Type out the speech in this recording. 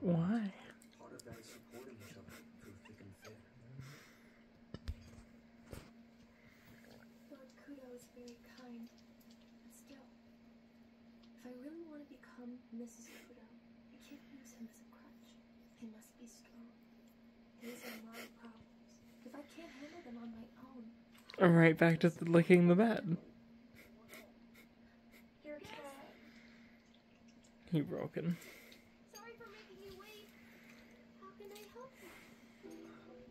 Why? Part of that is supporting each other through thick and thin. Lord Kudo is very kind, but still, if I really want to become Mrs. Kudo, I can't use him as a crutch. I must be strong. These are my problems. If I can't handle them on my own... Right back to licking the bed. Your cat. He broken.